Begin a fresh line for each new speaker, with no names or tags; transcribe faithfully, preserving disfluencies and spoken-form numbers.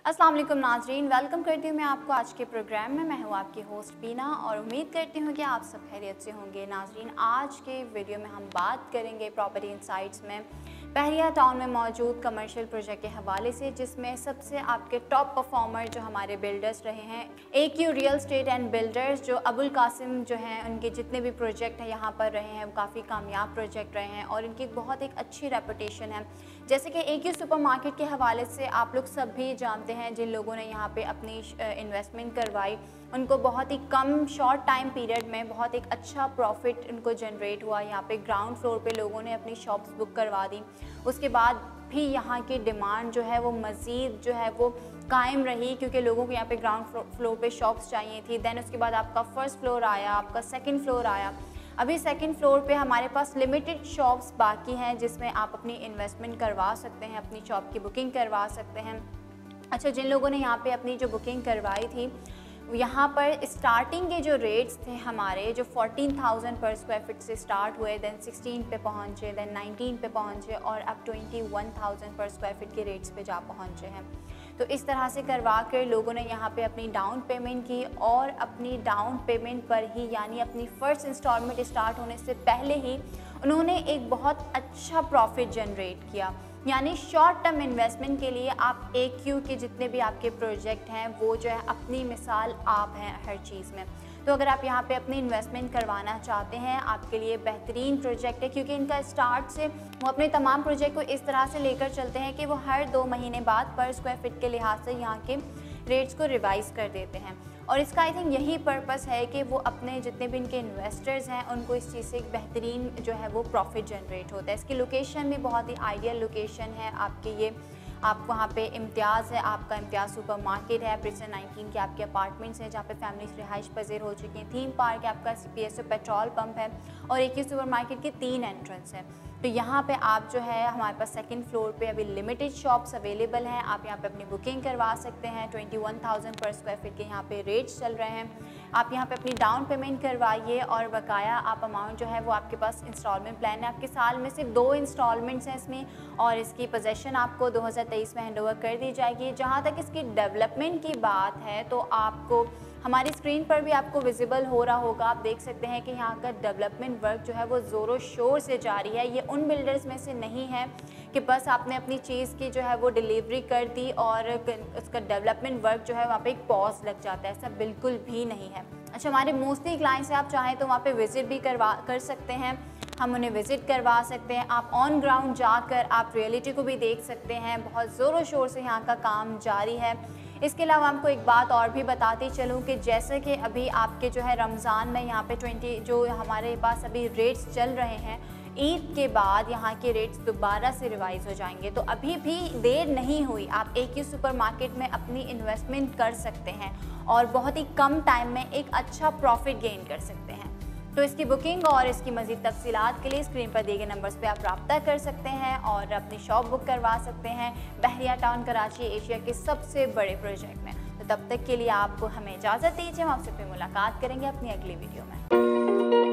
अस्सलाम वालेकुम नाजरीन, वेलकम करती हूँ मैं आपको आज के प्रोग्राम में। मैं हूँ आपकी होस्ट बीना और उम्मीद करती हूँ कि आप सब खैरियत से होंगे। नाजरीन, आज के वीडियो में हम बात करेंगे प्रॉपर्टी इनसाइट्स में बहरिया टाउन में मौजूद कमर्शियल प्रोजेक्ट के हवाले से, जिसमें सबसे आपके टॉप परफॉर्मर जो हमारे बिल्डर्स रहे हैं A Q real estate and builders, जो अबुल कासिम जो हैं, उनके जितने भी प्रोजेक्ट हैं यहाँ पर रहे हैं वो काफ़ी कामयाब प्रोजेक्ट रहे हैं और इनकी बहुत एक अच्छी रेपुटेशन है। जैसे कि ए क्यू सुपर मार्केट के हवाले से आप लोग सब भी जानते हैं, जिन लोगों ने यहाँ पे अपनी इन्वेस्टमेंट करवाई उनको बहुत ही कम शॉर्ट टाइम पीरियड में बहुत एक अच्छा प्रॉफिट उनको जनरेट हुआ। यहाँ पे ग्राउंड फ्लोर पे लोगों ने अपनी शॉप्स बुक करवा दी, उसके बाद भी यहाँ की डिमांड जो है वो मज़ीद जो है वो कायम रही, क्योंकि लोगों को यहाँ पे ग्राउंड फ्लोर पे शॉप्स चाहिए थी। दैन उसके बाद आपका फर्स्ट फ्लोर आया, आपका सेकेंड फ्लोर आया। अभी सेकंड फ्लोर पे हमारे पास लिमिटेड शॉप्स बाकी हैं जिसमें आप अपनी इन्वेस्टमेंट करवा सकते हैं, अपनी शॉप की बुकिंग करवा सकते हैं। अच्छा, जिन लोगों ने यहाँ पे अपनी जो बुकिंग करवाई थी, यहाँ पर स्टार्टिंग के जो रेट्स थे हमारे, जो fourteen thousand per square feet से स्टार्ट हुए, देन सिक्सटीन पे पहुँचे, देन नाइनटीन पे पहुँचे और अब twenty one thousand per square feet के रेट्स पे जा पहुँचे हैं। तो इस तरह से करवा कर लोगों ने यहाँ पे अपनी डाउन पेमेंट की और अपनी डाउन पेमेंट पर ही, यानी अपनी फ़र्स्ट इंस्टॉलमेंट स्टार्ट होने से पहले ही उन्होंने एक बहुत अच्छा प्रॉफिट जनरेट किया। यानी शॉर्ट टर्म इन्वेस्टमेंट के लिए आप ए क्यू के जितने भी आपके प्रोजेक्ट हैं वो जो है अपनी मिसाल आप हैं हर चीज़ में। तो अगर आप यहाँ पे अपनी इन्वेस्टमेंट करवाना चाहते हैं, आपके लिए बेहतरीन प्रोजेक्ट है, क्योंकि इनका स्टार्ट से वो अपने तमाम प्रोजेक्ट को इस तरह से लेकर चलते हैं कि वो हर दो महीने बाद पर स्क्वायर फीट के लिहाज से यहाँ के रेट्स को रिवाइज़ कर देते हैं। और इसका आई थिंक यही पर्पस है कि वो अपने जितने भी इनके इन्वेस्टर्स हैं उनको इस चीज़ से एक बेहतरीन जो है वो प्रॉफिट जनरेट होता है। इसकी लोकेशन भी बहुत ही आइडियल लोकेशन है आपके, ये आप वहाँ पे इम्तियाज़ है, आपका इम्तियाज़ सुपर मार्केट है, प्रिंसन नाइनटीन के आपके अपार्टमेंट्स हैं जहाँ पे फैमिलीज रिहाइश पजीर हो चुकी हैं, थीम पार्क है, आपका C P S O petrol pump है और एक ही सुपर मार्केट के तीन एंट्रेंस हैं। तो यहाँ पे आप जो है हमारे पास सेकंड फ्लोर पे अभी लिमिटेड शॉप्स अवेलेबल हैं, आप यहाँ पे अपनी बुकिंग करवा सकते हैं। Twenty one thousand per square feet के यहाँ पे रेट्स चल रहे हैं। आप यहाँ पे अपनी डाउन पेमेंट करवाइए और बकाया आप अमाउंट जो है वो आपके पास इंस्टॉलमेंट प्लान है, आपके साल में सिर्फ दो इंस्टॉलमेंट्स हैं इसमें और इसकी पोजेसन आपको दो हज़ार तेईस में हैंडओवर कर दी जाएगी। जहाँ तक इसकी डेवलपमेंट की बात है तो आपको हमारी स्क्रीन पर भी आपको विजिबल हो रहा होगा, आप देख सकते हैं कि यहाँ का डेवलपमेंट वर्क जो है वो ज़ोरों शोर से जारी है। ये उन बिल्डर्स में से नहीं है कि बस आपने अपनी चीज़ की जो है वो डिलीवरी कर दी और उसका डेवलपमेंट वर्क जो है वहाँ पे एक पॉज लग जाता है, ऐसा बिल्कुल भी नहीं है। अच्छा, हमारे मोस्टली क्लाइंट्स से आप चाहें तो वहाँ पे विज़िट भी करवा कर सकते हैं, हम उन्हें विज़िट करवा सकते हैं। आप ऑन ग्राउंड जाकर आप रियलिटी को भी देख सकते हैं। बहुत ज़ोरों शोर से यहाँ का काम जारी है। इसके अलावा आपको एक बात और भी बताती चलूँ कि जैसे कि अभी आपके जो है रमज़ान में यहाँ पे ट्वेंटी जो हमारे पास अभी रेट्स चल रहे हैं, ईद के बाद यहाँ के रेट्स दोबारा से रिवाइज़ हो जाएंगे। तो अभी भी देर नहीं हुई, आप एक ही सुपर मार्केट में अपनी इन्वेस्टमेंट कर सकते हैं और बहुत ही कम टाइम में एक अच्छा प्रॉफिट गेन कर सकते हैं। तो इसकी बुकिंग और इसकी मज़ीद तफसीलात के लिए स्क्रीन पर दिए गए नंबर्स पे आप रब्ता कर सकते हैं और अपनी शॉप बुक करवा सकते हैं बहरिया टाउन कराची, एशिया के सबसे बड़े प्रोजेक्ट में। तो तब तक के लिए आप हमें इजाज़त दीजिए, हम आपसे फिर मुलाकात करेंगे अपनी अगली वीडियो में।